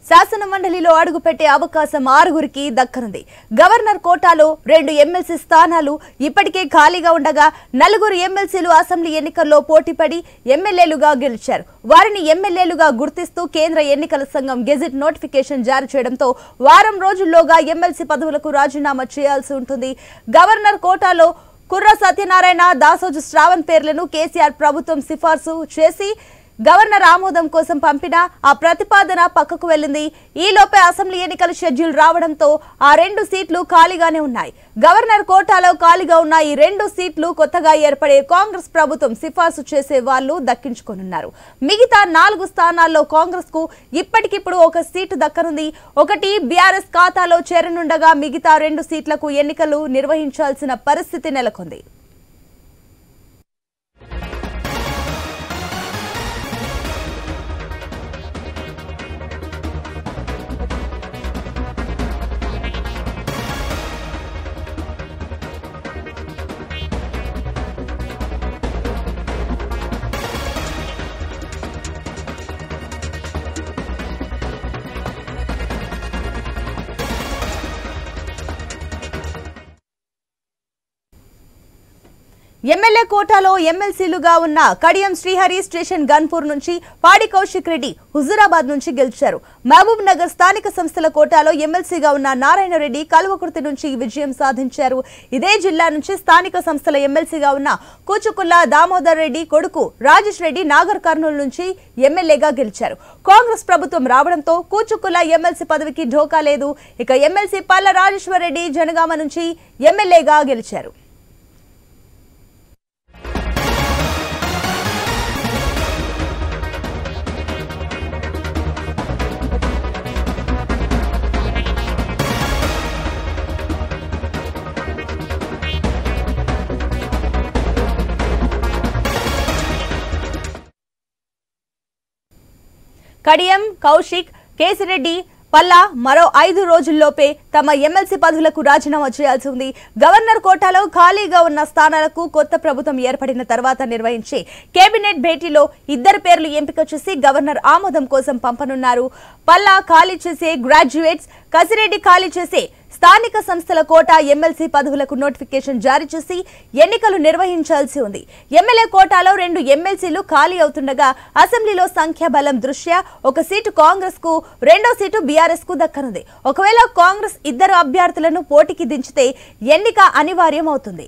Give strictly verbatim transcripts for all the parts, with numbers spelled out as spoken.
శాసన మండలిలో అడుగుపెట్టే అవకాశం ఆరుగురికి దక్కనుంది. గవర్నర్ కోటాలో రెండు ఎమ్మెల్సీ స్థానాలు ఇప్పటికే ఖాళీగా ఉండగా నలుగురు ఎమ్మెల్సీలు అసెంబ్లీ ఎన్నికల్లో పోటీపడి ఎమ్మెల్యేలుగా గెలిచారు. వారిని ఎమ్మెల్యేలుగా గుర్తిస్తూ కేంద్ర ఎన్నికల సంఘం గెజిట్ నోటిఫికేషన్ జారీ చేయడంతో వారం రోజుల్లోగా ఎమ్మెల్సీ పదవులకు రాజీనామా చేయాల్సి ఉంటుంది. గవర్నర్ కోటాలో కుర్ర సత్యనారాయణ, దాసోజు శ్రావణ్ పేర్లను కేసీఆర్ ప్రభుత్వం సిఫార్సు చేసి గవర్నర్ ఆమోదం కోసం పంపిన ఆ ప్రతిపాదన పక్కకు వెళ్లింది. ఈ లోపే అసెంబ్లీ ఎన్నికల షెడ్యూల్ రావడంతో ఆ రెండు సీట్లు ఖాళీగానే ఉన్నాయి. గవర్నర్ కోటాలో ఖాళీగా ఉన్న ఈ రెండు సీట్లు కొత్తగా ఏర్పడే కాంగ్రెస్ ప్రభుత్వం సిఫార్సు చేసే వాళ్లు దక్కించుకోనున్నారు. మిగతా నాలుగు స్థానాల్లో కాంగ్రెస్ కు ఇప్పటికిప్పుడు ఒక సీటు దక్కనుంది. ఒకటి బీఆర్ఎస్ ఖాతాలో చేరనుండగా మిగతా రెండు సీట్లకు ఎన్నికలు నిర్వహించాల్సిన పరిస్థితి నెలకొంది. ఎమ్మెల్యే కోటాలో ఎమ్మెల్సీలుగా ఉన్న కడియం శ్రీహరి స్టేషన్ గన్పూర్ నుంచి, పాడి కౌశిక్ రెడ్డి హుజూరాబాద్ నుంచి గెలిచారు. మహబూబ్ నగర్ స్థానిక సంస్థల కోటాలో ఎమ్మెల్సీగా ఉన్న నారాయణ రెడ్డి కల్వకుర్తి నుంచి విజయం సాధించారు. ఇదే జిల్లా నుంచి స్థానిక సంస్థల ఎమ్మెల్సీగా ఉన్న కూచుకుల్ల దామోదర్ రెడ్డి కొడుకు రాజేష్ రెడ్డి నాగర్ కర్నూలు నుంచి ఎమ్మెల్యేగా గెలిచారు. కాంగ్రెస్ ప్రభుత్వం రావడంతో కూచుకుల్ల ఎమ్మెల్సీ పదవికి ఢోకా లేదు. ఇక ఎమ్మెల్సీ పల్ల రాజేశ్వర్ రెడ్డి జనగామ నుంచి ఎమ్మెల్యేగా గెలిచారు. కడియం, కౌశిక్, కేసిరెడ్డి, పల్లా మరో ఐదు రోజుల్లోపే తమ ఎమ్మెల్సీ పదవులకు రాజీనామా చేయాల్సి ఉంది. గవర్నర్ కోటాలో ఖాళీగా ఉన్న స్థానాలకు కొత్త ప్రభుత్వం ఏర్పడిన తర్వాత నిర్వహించే కేబినెట్ భేటీలో ఇద్దరు పేర్లు ఎంపిక చేసి గవర్నర్ ఆమోదం కోసం పంపనున్నారు. పల్లా ఖాళీ చేసే గ్రాడ్యుయేట్స్, కసిరెడ్డి ఖాళీ చేసే స్థానిక సంస్థల కోటా ఎమ్మెల్సీ పదవులకు నోటిఫికేషన్ జారీ చేసి ఎన్నికలు నిర్వహించాల్సి ఉంది. ఎమ్మెల్యే కోటాలో రెండు ఎమ్మెల్సీలు ఖాళీ అవుతుండగా అసెంబ్లీలో సంఖ్యాబలం దృష్ట్యా ఒక సీటు కాంగ్రెస్ కు, రెండో సీటు బీఆర్ఎస్ కు దక్కనుంది. ఒకవేళ కాంగ్రెస్ ఇద్దరు అభ్యర్థులను పోటీకి దించితే ఎన్నిక అనివార్యం అవుతుంది.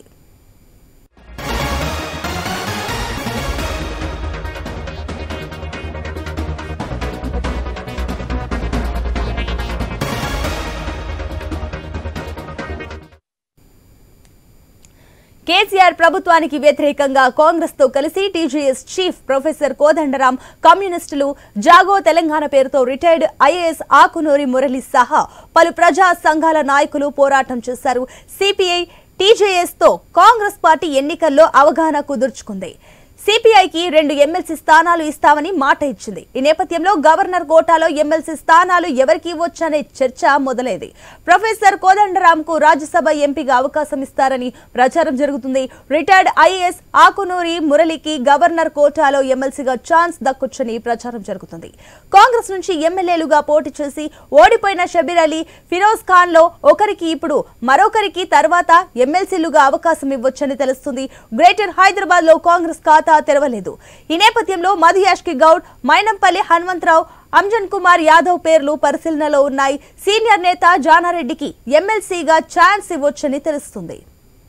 కేసీఆర్ ప్రభుత్వానికి వ్యతిరేకంగా కాంగ్రెస్ తో కలిసి టీజేఎస్ చీఫ్ ప్రొఫెసర్ కోదండరాం, కమ్యూనిస్టులు, జాగో తెలంగాణ పేరుతో రిటైర్డ్ ఐఏఎస్ ఆకునూరి మురళి సహా పలు ప్రజా సంఘాల నాయకులు పోరాటం చేశారు. సిపిఐ టీజేఎస్ తో కాంగ్రెస్ పార్టీ ఎన్నికల్లో అవగాహన కుదుర్చుకుంది. సిపిఐకి రెండు ఎమ్మెల్సీ స్థానాలు ఇస్తామని మాట ఇచ్చింది. ఈ నేపథ్యంలో గవర్నర్ కోటాలో ఎమ్మెల్సీ స్థానాలు ఎవరికి ఇవ్వొచ్చనే చర్చ మొదలైంది. ప్రొఫెసర్ కోదండరాం కు రాజ్యసభ ఎంపీగా అవకాశం ఇస్తారని ప్రచారం జరుగుతుంది. రిటైర్డ్ ఐఏఎస్ ఆకునూరి మురళికి గవర్నర్ కోటాలో ఎమ్మెల్సీగా ఛాన్స్ దక్కొచ్చని ప్రచారం జరుగుతుంది. కాంగ్రెస్ నుంచి ఎమ్మెల్యేలుగా పోటీ చేసి ఓడిపోయిన షబీర్ అలీ, ఫిరోజ్ ఖాన్ లో ఒకరికి ఇప్పుడు మరొకరికి తర్వాత ఎమ్మెల్సీలుగా అవకాశం ఇవ్వొచ్చని తెలుస్తుంది. గ్రేటర్ హైదరాబాద్ లో కాంగ్రెస్ ఖాతా తెరవలేదు. ఈ నేపథ్యంలో మధుయాష్కి గౌడ్, మైనంపల్లి హనుమంతరావు, అంజన్ కుమార్ యాదవ్ పేర్లు పరిశీలనలో ఉన్నాయి. సీనియర్ నేత జానారెడ్డికి ఎమ్మెల్సీగా ఛాన్స్ ఇవ్వొచ్చని తెలుస్తుంది.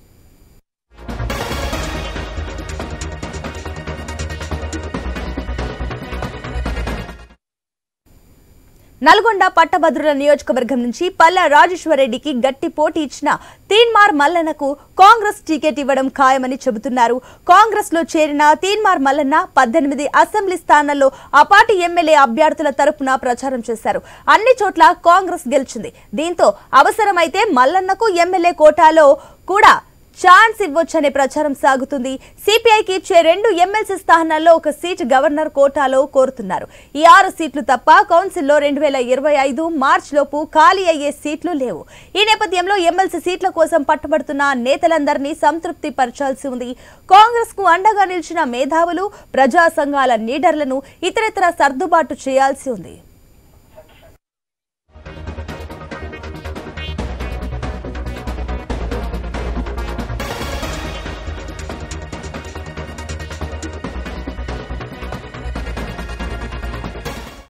నల్గొండ పట్టభద్రుల నియోజకవర్గం నుంచి పల్ల రాజేశ్వర్ రెడ్డికి గట్టి పోటీ ఇచ్చిన తీన్మార్ మల్లన్నకు కాంగ్రెస్ టికెట్ ఇవ్వడం ఖాయమని చెబుతున్నారు. కాంగ్రెస్ లో చేరిన తీన్మార్ మల్లన్న పద్దెనిమిది అసెంబ్లీ స్థానాల్లో ఆ పార్టీ ఎమ్మెల్యే అభ్యర్థుల తరపున ప్రచారం చేశారు. అన్ని చోట్ల కాంగ్రెస్ గెలిచింది. దీంతో అవసరమైతే మల్లన్నకు ఎమ్మెల్యే కోటాలో కూడా ఛాన్స్ ఇవ్వొచ్చనే ప్రచారం సాగుతుంది. సిపిఐకి ఇచ్చే రెండు ఎమ్మెల్సీ స్థానాల్లో ఒక సీటు గవర్నర్ కోటాలో కోరుతున్నారు. ఈ ఆరు సీట్లు తప్ప కౌన్సిల్లో రెండు వేల ఇరవై ఐదు మార్చి లోపు ఖాళీ అయ్యే సీట్లు లేవు. ఈ నేపథ్యంలో ఎమ్మెల్సీ సీట్ల కోసం పట్టుబడుతున్న నేతలందరినీ సంతృప్తి పరచాల్సి ఉంది. కాంగ్రెస్ కు అండగా నిలిచిన మేధావులు, ప్రజా సంఘాల లీడర్లను ఇతరత్రా సర్దుబాటు చేయాల్సి ఉంది.